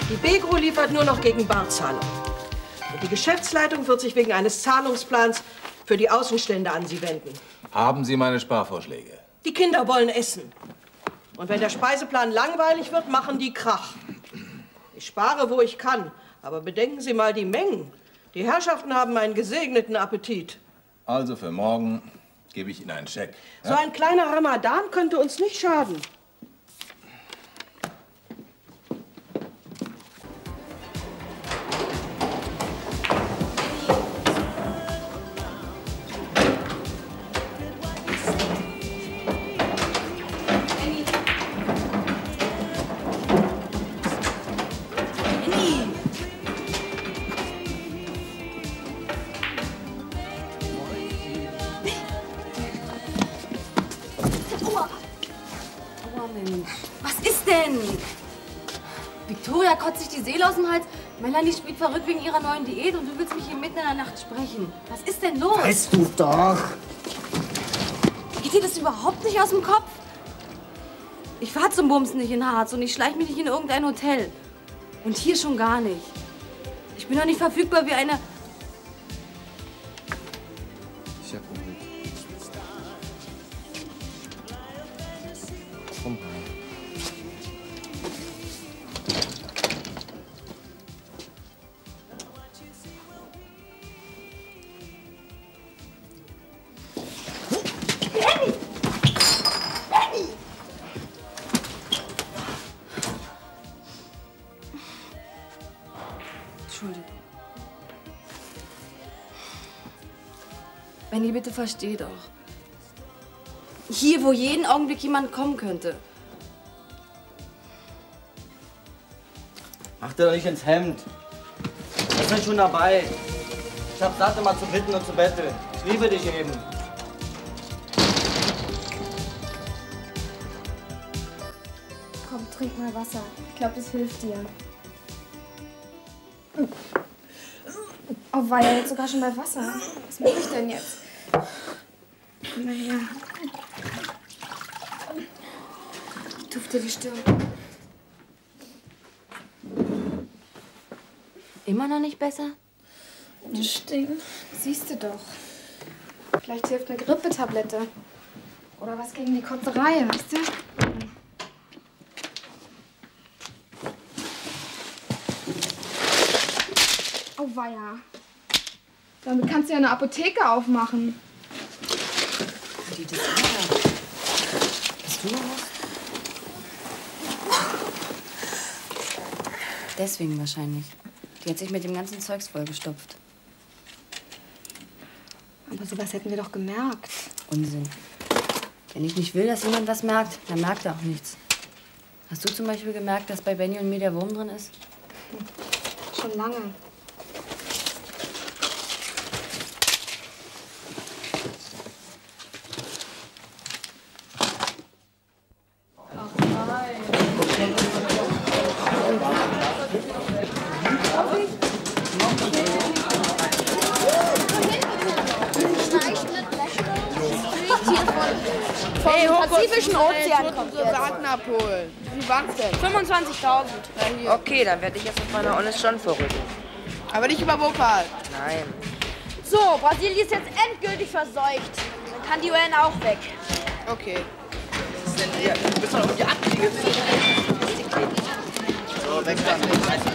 Die Begro liefert nur noch gegen Barzahlung. Und die Geschäftsleitung wird sich wegen eines Zahlungsplans für die Außenstände an Sie wenden. Haben Sie meine Sparvorschläge? Die Kinder wollen essen. Und wenn der Speiseplan langweilig wird, machen die Krach. Ich spare, wo ich kann. Aber bedenken Sie mal die Mengen. Die Herrschaften haben einen gesegneten Appetit. Also für morgen gebe ich Ihnen einen Scheck. Ja? So ein kleiner Ramadan könnte uns nicht schaden. Victoria kotzt sich die Seele aus dem Hals. Melanie spielt verrückt wegen ihrer neuen Diät und du willst mich hier mitten in der Nacht sprechen. Was ist denn los? Weißt du doch. Geht dir das überhaupt nicht aus dem Kopf? Ich fahr zum Bums nicht in Harz und ich schleich mich nicht in irgendein Hotel. Und hier schon gar nicht. Ich bin doch nicht verfügbar wie eine... Ist ja gut. Komm rein. Benny, bitte versteh doch. Hier, wo jeden Augenblick jemand kommen könnte. Mach dir doch nicht ins Hemd. Ich bin schon dabei. Ich hab satt, immer zu bitten und zu betteln. Ich liebe dich eben. Komm, trink mal Wasser. Ich glaube, das hilft dir. Oh, war ja jetzt sogar schon bei Wasser. Was mache ich denn jetzt? Komm mal her. Tupft dir die Stirn. Immer noch nicht besser? Das stinkt. Siehst du doch. Vielleicht hilft eine Grippetablette. Oder was gegen die Kotzerei, weißt du? Oh weia. Damit kannst du ja eine Apotheke aufmachen. Die Designer. Hast du noch was? Deswegen wahrscheinlich. Die hat sich mit dem ganzen Zeugs vollgestopft. Aber sowas hätten wir doch gemerkt. Unsinn. Wenn ich nicht will, dass jemand was merkt, dann merkt er auch nichts. Hast du zum Beispiel gemerkt, dass bei Benny und mir der Wurm drin ist? Schon lange. Pazifischen Ozean kommt jetzt. Sachen abholen. Wie war's denn? 25.000. Okay, dann werde ich jetzt mit meiner Honest schon vorrücken. Aber nicht über Vokal. Nein. So, Brasilien ist jetzt endgültig verseucht. Dann kann die UN auch weg. Okay. Was ist denn hier? Du bist doch irgendwie abgeliefert. So, weg damit.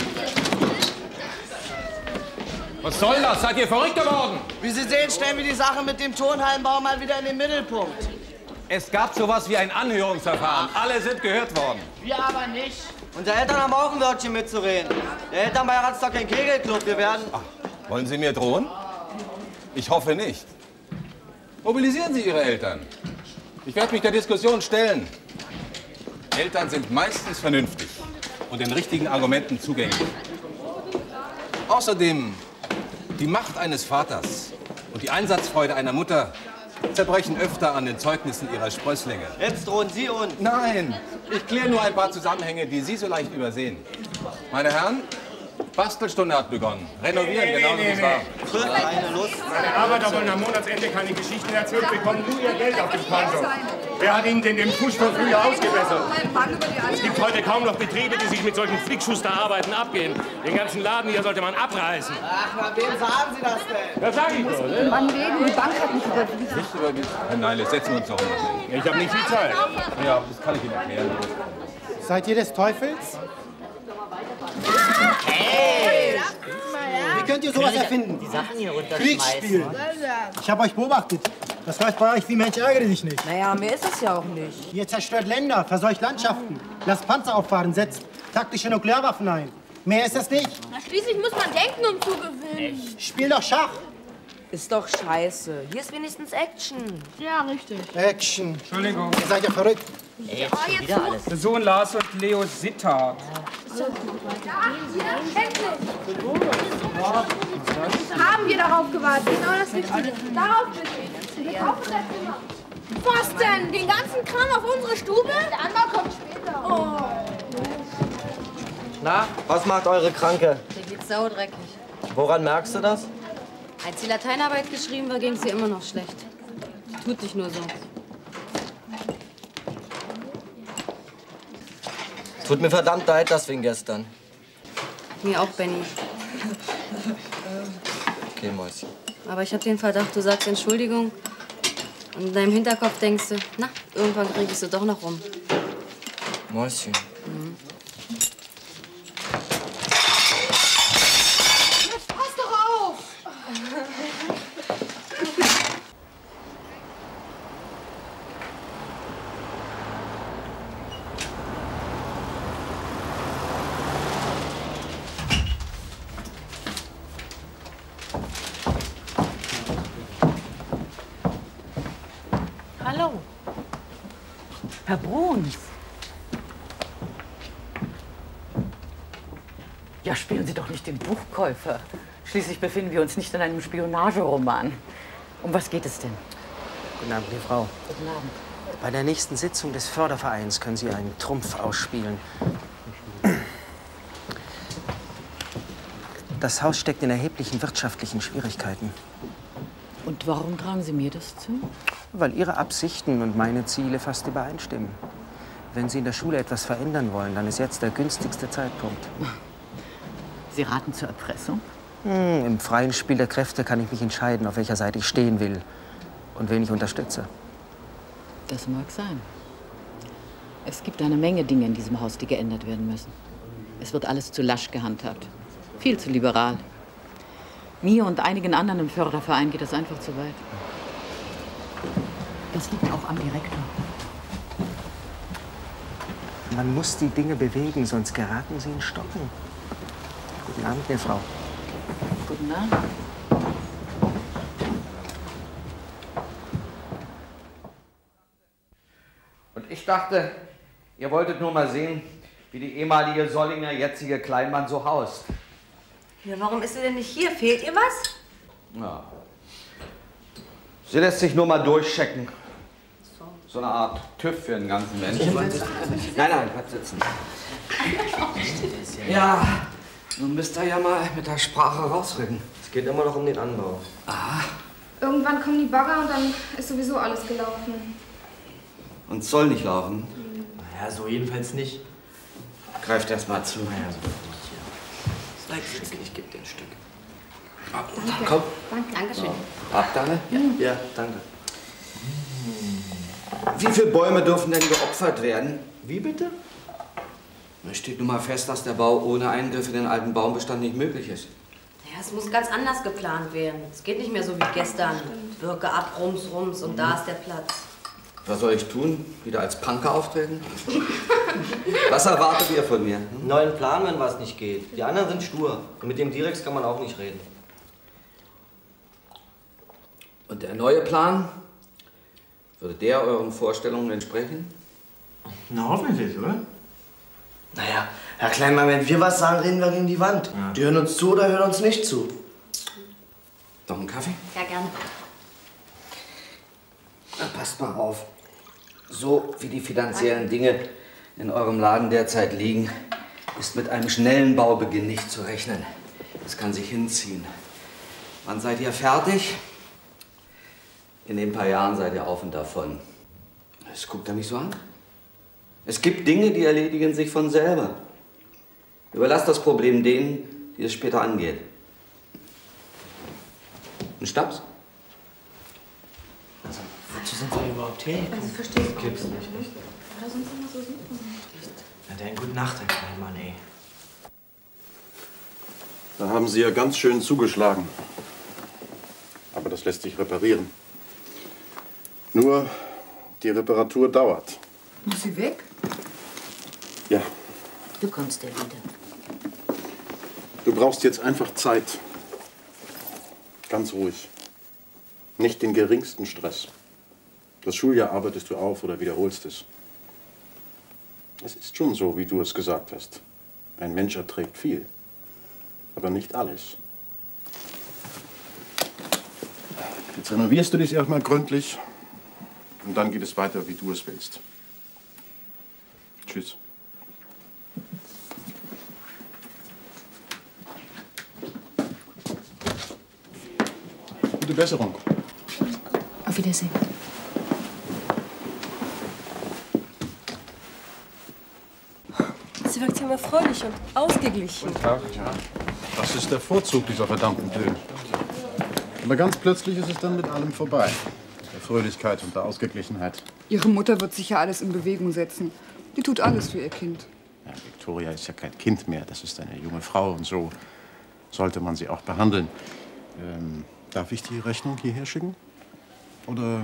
Was soll das? Seid ihr verrückt geworden? Wie Sie sehen, stellen wir die Sache mit dem Turnhallenbau mal wieder in den Mittelpunkt. Es gab sowas wie ein Anhörungsverfahren. Alle sind gehört worden. Wir aber nicht. Unsere Eltern haben auch ein Wörtchen mitzureden. Der Elternbeirat ist doch kein Kegelclub. Wir werden... Ach, wollen Sie mir drohen? Ich hoffe nicht. Mobilisieren Sie Ihre Eltern. Ich werde mich der Diskussion stellen. Eltern sind meistens vernünftig und den richtigen Argumenten zugänglich. Außerdem, die Macht eines Vaters und die Einsatzfreude einer Mutter zerbrechen öfter an den Zeugnissen ihrer Sprösslinge. Jetzt drohen Sie uns. Nein, ich kläre nur ein paar Zusammenhänge, die Sie so leicht übersehen. Meine Herren, Bastelstunde hat begonnen. Renovieren, genauso wie es war. Keine Lust. Meine Arbeiter wollen am Monatsende keine Geschichten erzählt bekommen, nur ihr Geld auf dem Konto. Wer hat Ihnen denn den Fuß von früher ausgebessert? Es gibt heute kaum noch Betriebe, die sich mit solchen Flickschusterarbeiten abgehen. Den ganzen Laden hier sollte man abreißen. Ach, na, wem sagen Sie das denn? Das sag ich doch, ne? Mann, reden, die Bank hat mich überwiesen. Nicht überwiesen? Herr Neiles, setzen wir uns doch mal hin. Ich habe nicht viel Zeit. Ja, das kann ich Ihnen erklären. Seid ihr des Teufels? Hey! Wie könnt ihr sowas erfinden? Die Sachen hier runterschmeißen. Kriegsspiel. Ich habe euch beobachtet. Das läuft bei euch wie Mensch, ärgere dich nicht. Naja, mehr ist es ja auch nicht. Ihr zerstört Länder, verseucht Landschaften, lasst Panzer auffahren, setzt taktische Nuklearwaffen ein. Mehr ist das nicht. Na, schließlich muss man denken, um zu gewinnen. Spiel doch Schach. Ist doch scheiße. Hier ist wenigstens Action. Ja, richtig. Action. Entschuldigung. Ihr seid ja verrückt. Ey, jetzt schon wieder alles. Der Sohn Lars und Leo Sittard. Haben wir darauf gewartet? Genau das Richtige. Darauf bitte. Wir kaufen das immer. Was denn? Den ganzen Kram auf unsere Stube? Der Anbau kommt später. Oh. Na, was macht eure Kranke? Dir geht's saudreckig. Woran merkst du das? Als die Lateinarbeit geschrieben war, ging's ihr immer noch schlecht. Die tut sich nur so. Tut mir verdammt leid, das wegen gestern. Mir auch, Benny. Okay, Mäuschen. Aber ich habe den Verdacht, du sagst Entschuldigung. Und in deinem Hinterkopf denkst du, na, irgendwann kriegst du doch noch rum. Mäuschen. Pass doch auf! Hallo. Herr Bruns. Ja, spielen Sie doch nicht den Buchkäufer. Schließlich befinden wir uns nicht in einem Spionageroman. Um was geht es denn? Guten Abend, die Frau. Guten Abend. Bei der nächsten Sitzung des Fördervereins können Sie einen Trumpf ausspielen. Das Haus steckt in erheblichen wirtschaftlichen Schwierigkeiten. Und warum tragen Sie mir das zu? Weil Ihre Absichten und meine Ziele fast übereinstimmen. Wenn Sie in der Schule etwas verändern wollen, dann ist jetzt der günstigste Zeitpunkt. Sie raten zur Erpressung? Im freien Spiel der Kräfte kann ich mich entscheiden, auf welcher Seite ich stehen will und wen ich unterstütze. Das mag sein. Es gibt eine Menge Dinge in diesem Haus, die geändert werden müssen. Es wird alles zu lasch gehandhabt. Viel zu liberal. Mir und einigen anderen im Förderverein geht das einfach zu weit. Das liegt auch am Direktor. Man muss die Dinge bewegen, sonst geraten sie in Stocken. Guten Abend, meine Frau. Guten Abend. Und ich dachte, ihr wolltet nur mal sehen, wie die ehemalige Sollinger jetzige Kleinmann so haust. Ja, warum ist sie denn nicht hier? Fehlt ihr was? Ja. Sie lässt sich nur mal durchchecken. So eine Art TÜV für den ganzen Menschen. Nein, nein, bleib sitzen. Ja, nun müsst ihr ja mal mit der Sprache rausrücken. Es geht immer noch um den Anbau. Ah, Irgendwann kommen die Bagger und dann ist sowieso alles gelaufen. und es soll nicht laufen. Ja, so jedenfalls nicht. Greift erst mal zu. Ja, so nicht hier. Ich geb dir ein Stück. Danke. Komm. Dankeschön. Habt ihr alle? Ja, danke. Wie viele Bäume dürfen denn geopfert werden? Wie bitte? Es steht nun mal fest, dass der Bau ohne Eingriff in den alten Baumbestand nicht möglich ist. Ja, es muss ganz anders geplant werden. Es geht nicht mehr so wie gestern. Birke ab, rums, rums und da ist der Platz. Was soll ich tun? Wieder als Punker auftreten? Was erwartet ihr von mir? Einen neuen Plan, wenn was nicht geht. Die anderen sind stur. Und mit dem Direx kann man auch nicht reden. Und der neue Plan? Würde der euren Vorstellungen entsprechen? Na, hoffentlich, oder? Naja, Herr Kleinmann, wenn wir was sagen, reden wir gegen die Wand. Ja. Die hören uns zu oder hören uns nicht zu. Noch einen Kaffee? Ja, gerne. Na, passt mal auf. So wie die finanziellen Dinge in eurem Laden derzeit liegen, ist mit einem schnellen Baubeginn nicht zu rechnen. Es kann sich hinziehen. Wann seid ihr fertig? In den paar Jahren seid ihr auf und davon. Das guckt er mich so an. Es gibt Dinge, die erledigen sich von selber. Überlass das Problem denen, die es später angeht. Ein Schnaps? Also, wozu sind wir überhaupt hier? Also, verstehe ich Gibt's nicht. Oder sonst immer so super. Na dann, gute Nacht, Herr Kleinmann, ey. Da haben Sie ja ganz schön zugeschlagen. Aber das lässt sich reparieren. Nur, die Reparatur dauert. Muss sie weg? Ja, Du kommst ja wieder. du brauchst jetzt einfach Zeit. Ganz ruhig. Nicht den geringsten Stress. Das Schuljahr arbeitest du auf oder wiederholst es. Es ist schon so, wie du es gesagt hast. Ein Mensch erträgt viel, aber nicht alles. Jetzt renovierst du dich erstmal gründlich und dann geht es weiter, wie du es willst. Tschüss. Gute Besserung. Auf Wiedersehen. Sie wirkt ja immer fröhlich und ausgeglichen. Ja, das ist der Vorzug dieser verdammten Pillen. Aber ganz plötzlich ist es dann mit allem vorbei. Der Fröhlichkeit und der Ausgeglichenheit. Ihre Mutter wird sicher alles in Bewegung setzen. Die tut alles für ihr Kind. Ja, Victoria ist ja kein Kind mehr. Das ist eine junge Frau und so sollte man sie auch behandeln. Darf ich die Rechnung hierher schicken? Oder...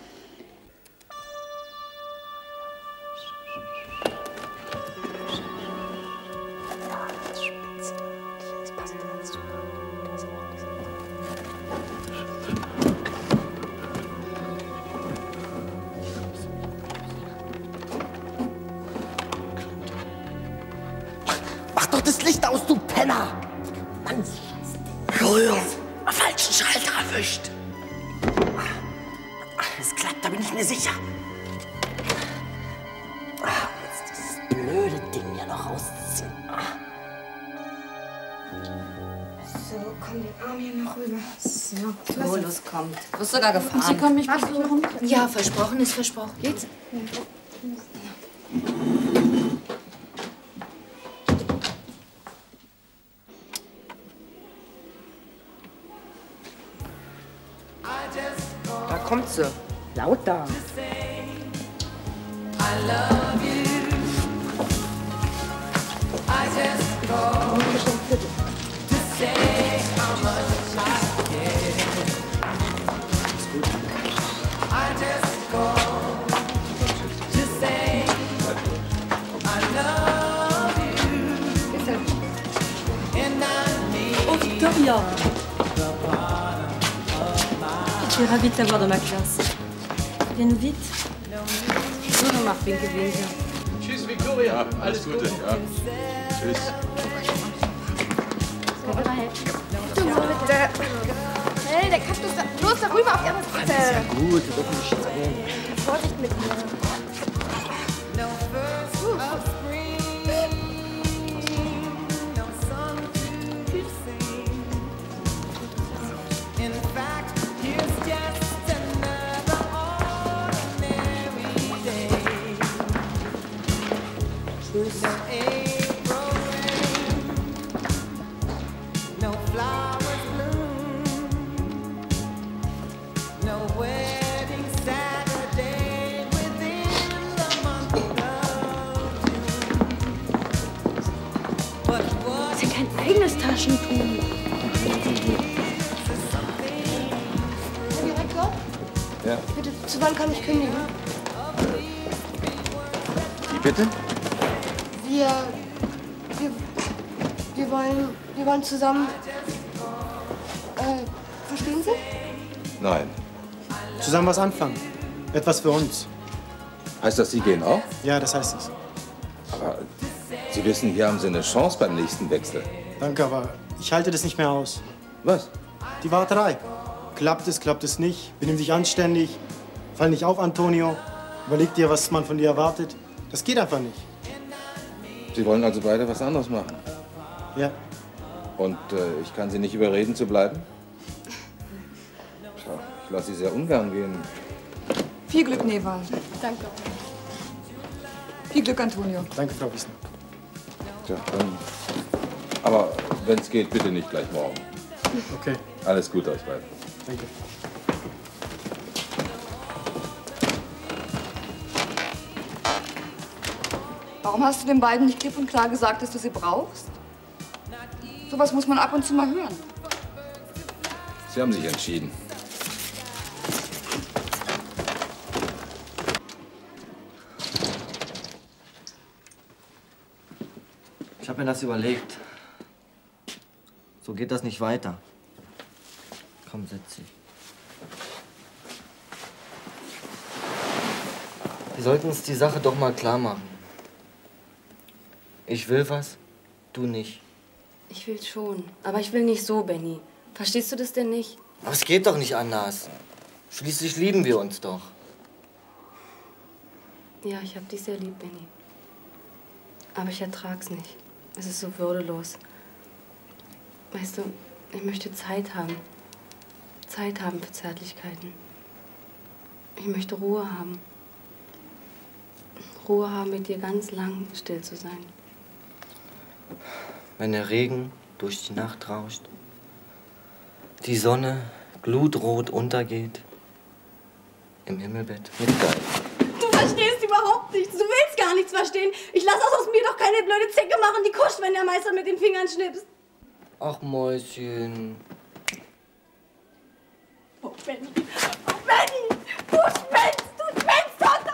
Mach doch das Licht aus, du Penner! Mann, Jojo, falschen Schalter erwischt. Es klappt, da bin ich mir sicher. Jetzt dieses blöde Ding hier noch rausziehen. So, komm, den Arm hier noch rüber. So, los, kommt. Du bist sogar gefahren. Sie kommen mich besuchen? Ja, versprochen ist versprochen. Geht's? Da kommt sie. Lauter. Oh, Victoria! Je suis ravie de t'avoir dans ma classe. Viens nous vite. So gemacht, Winke, Winke. Tschüss, Victoria. Ja, alles Gute. Ja. Tschüss. Hey, der Kaktus da. Los, da rüber auf die andere Seite. Alles ja gut, du darfst nicht sehen. Vorsicht mit mir. Das ist ja kein eigenes Taschentuch. Herr Direktor, Ja. bitte, zu wann kann ich kündigen? Wie bitte? Wir wollen zusammen. Verstehen Sie? Nein. Zusammen was anfangen. Etwas für uns. Heißt das, Sie gehen auch? Ja, das heißt es. Aber Sie wissen, hier haben Sie eine Chance beim nächsten Wechsel. Danke, aber ich halte das nicht mehr aus. Was? Die Warterei. Klappt es nicht. Benimm dich anständig. Fall nicht auf, Antonio. Überleg dir, was man von dir erwartet. Das geht einfach nicht. Sie wollen also beide was anderes machen? Ja. Und ich kann Sie nicht überreden, zu bleiben? Tja, ich lasse Sie sehr ungern gehen. Viel Glück, Neval. Danke. Viel Glück, Antonio. Danke, Frau Wiesner. Tja, dann. Aber wenn es geht, bitte nicht gleich morgen. Okay. Alles Gute euch beiden. Danke. Warum hast du den beiden nicht klipp und klar gesagt, dass du sie brauchst? Sowas muss man ab und zu mal hören. Sie haben sich entschieden. Ich habe mir das überlegt. So geht das nicht weiter. Komm, setz dich. Wir sollten uns die Sache doch mal klar machen. Ich will was, du nicht. Ich will schon, aber ich will nicht so, Benny. Verstehst du das denn nicht? Aber es geht doch nicht anders. Schließlich lieben wir uns doch. Ja, ich hab dich sehr lieb, Benny. Aber ich ertrag's nicht. Es ist so würdelos. Weißt du, ich möchte Zeit haben. Zeit haben für Zärtlichkeiten. Ich möchte Ruhe haben. Ruhe haben, mit dir ganz lang still zu sein. Wenn der Regen durch die Nacht rauscht, die Sonne glutrot untergeht, im Himmelbett mit Geist. Du verstehst überhaupt nichts. Du willst gar nichts verstehen. Ich lass aus mir doch keine blöde Zicke machen, die kuscht, wenn der Meister mit den Fingern schnippst. Ach, Mäuschen. Oh, Benny. Oh, Benny. Du spinnst total.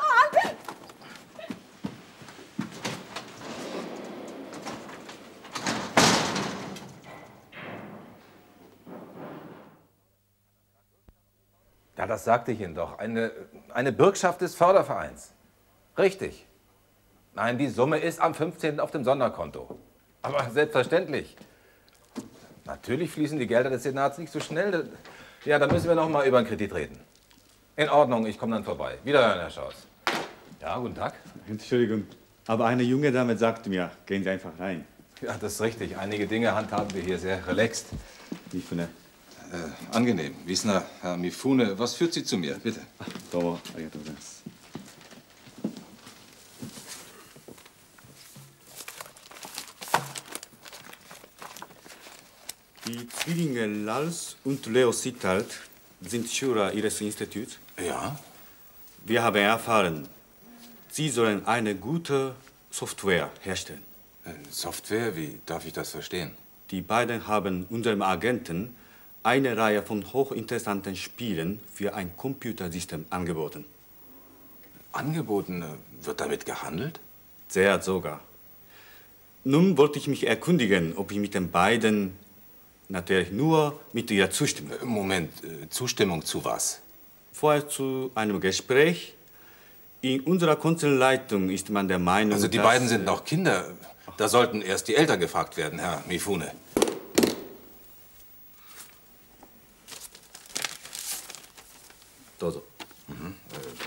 Ja, das sagte ich Ihnen doch. Eine Bürgschaft des Fördervereins. Richtig. Nein, die Summe ist am 15. auf dem Sonderkonto. Aber selbstverständlich. Natürlich fließen die Gelder des Senats nicht so schnell. Ja, da müssen wir noch mal über einen Kredit reden. In Ordnung, ich komme dann vorbei. Wiederhören, Herr Schaus. Ja, guten Tag. Entschuldigung, aber eine junge Dame sagte mir, gehen Sie einfach rein. Ja, das ist richtig. Einige Dinge handhaben wir hier sehr relaxed. Mifune. Angenehm. Wiesner, Herr Mifune, was führt Sie zu mir? Bitte. Domo, arigatou gozaimasu. Die Zwillinge Lars und Leo Sittard sind Schüler Ihres Instituts. Ja. Wir haben erfahren, Sie sollen eine gute Software herstellen. Software? Wie darf ich das verstehen? Die beiden haben unserem Agenten eine Reihe von hochinteressanten Spielen für ein Computersystem angeboten. Angeboten? Wird damit gehandelt? Sehr sogar. Nun wollte ich mich erkundigen, ob ich mit den beiden, natürlich nur mit ihrer Zustimmung. Moment, Zustimmung zu was? Vorher zu einem Gespräch. In unserer Konzernleitung ist man der Meinung, also die beiden sind noch Kinder. Da sollten erst die Eltern gefragt werden, Herr Mifune. Dozo. Mhm.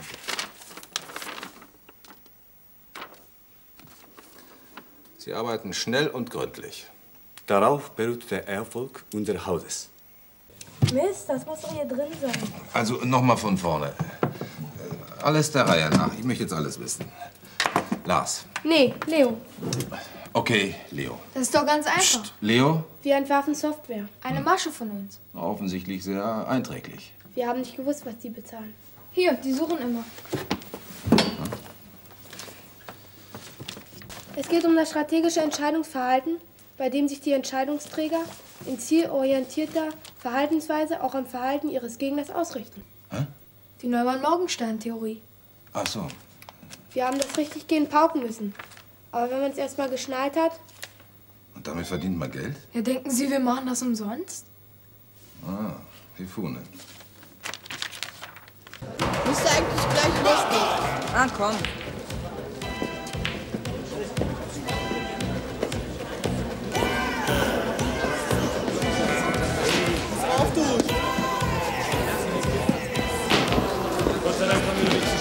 Sie arbeiten schnell und gründlich. Darauf beruht der Erfolg unseres Hauses. Mist, das muss doch hier drin sein. Also nochmal von vorne. Alles der Reihe nach. Ich möchte jetzt alles wissen. Lars. Nee, Leo. Okay, Leo. Das ist doch ganz einfach. Leo? Wir entwerfen Software. Eine Masche von uns. Offensichtlich sehr einträglich. Wir haben nicht gewusst, was die bezahlen. Hier, die suchen immer. Es geht um das strategische Entscheidungsverhalten, bei dem sich die Entscheidungsträger in zielorientierter Verhaltensweise auch am Verhalten ihres Gegners ausrichten. Die Neumann-Morgenstern-Theorie. Ach so. Wir haben das richtig gehen pauken müssen. Aber wenn man es erst mal geschnallt hat... Und damit verdient man Geld? Ja, denken Sie, wir machen das umsonst? Ah, Mifune. Müsste eigentlich gleich losgehen. Ah, komm. Auf du! Gott sei Dank haben wir nichts zu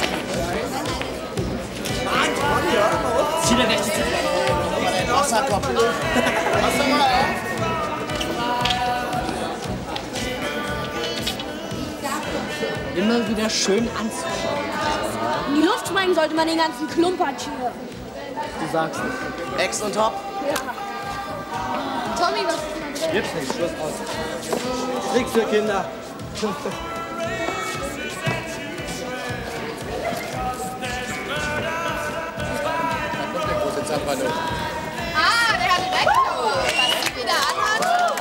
spielen. Zieh der rechte Seite. Wasserkopf. Wasser mal auf. Immer wieder schön anzuschauen. In die Luft sprengen sollte man den ganzen Klumpatsch hier. Du sagst es. Ex und Top? Ja. Tommy, was ist denn da drin? Gibt's nicht, Schluss aus. Nichts für Kinder. Der große Zampano. Ah, der hat Rektor. Was sie wieder anhat.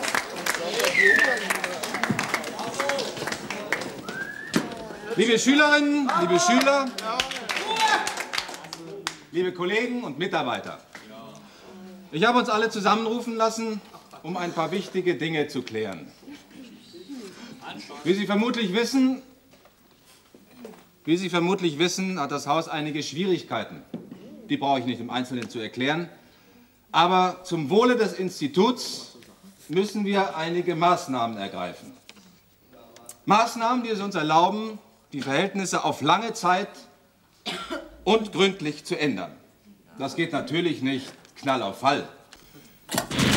Liebe Schülerinnen, liebe Schüler, liebe Kollegen und Mitarbeiter. Ich habe uns alle zusammenrufen lassen, um ein paar wichtige Dinge zu klären. Wie Sie vermutlich wissen, hat das Haus einige Schwierigkeiten. Die brauche ich nicht im Einzelnen zu erklären. Aber zum Wohle des Instituts müssen wir einige Maßnahmen ergreifen. Maßnahmen, die es uns erlauben, die Verhältnisse auf lange Zeit und gründlich zu ändern. Das geht natürlich nicht Knall auf Fall.